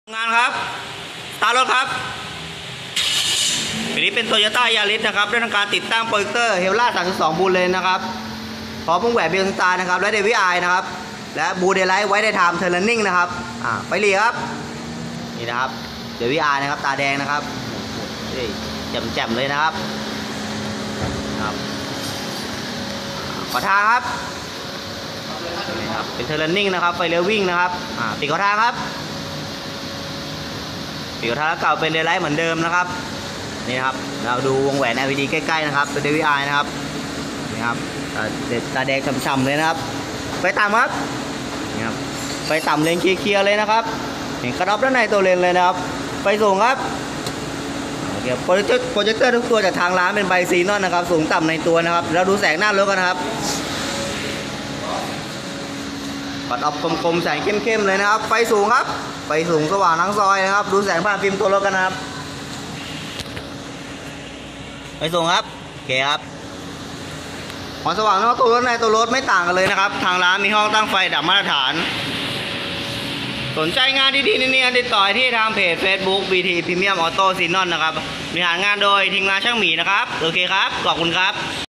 งานครับสตาร์ทรถครับอันนี้เป็นโตโยต้ายาริสนะครับได้ทำการติดตั้งโปรเจคเตอร์เฮลล่า32บูลเลนนะครับพร้อมวงแหวนเบลสตาร์นะครับและเดวิไอนะครับและบูเดลไลท์ไว้ได้ไทม์เทอร์นิ่งนะครับไปเรียครับนี่นะครับเดวิไอนะครับตาแดงนะครับแจ่มๆเลยนะครับขอทางครับนี่ครับเป็นเทอร์นิ่งนะครับไฟเลี้ยววิ่งนะครับปิดขอทางครับปีกท้ายเก่าเป็นเดลไลท์เหมือนเดิมนะครับนี่นะครับเราดูวงแหวน LED ใกล้ๆนะครับเป็น DVI นะครับนี่ครับตาแดงฉ่ำๆเลยนะครับไฟต่ำครับนี่ครับไฟต่ำเลนเคลียร์เลยนะครับเห็นกระดอบด้านในตัวเลนเลยนะครับไฟสูงครับโปรเจคเตอร์ทุกตัวจากทางร้านเป็นไบซีนอนนะครับสูงต่ำในตัวนะครับเราดูแสงหน้ารถกันนะครับปัดออฟคมๆแสงเข้มๆเลยนะครับไฟสูงครับไฟสูงสว่างทั้งซอยนะครับดูแสงผ่านฟิล์มตัวรถกันนะครับไฟสูงครับโอเคครับความสว่างนอกตัวรถในตัวรถไม่ต่างกันเลยนะครับทางร้านมีห้องตั้งไฟดับมาตรฐานสนใจงานดีๆนี่ติดต่อที่ทางเพจ Facebook BT Premium Auto Sinon นะครับบริหารงานโดยทีมงานช่างหมีนะครับโอเคครับขอบคุณครับ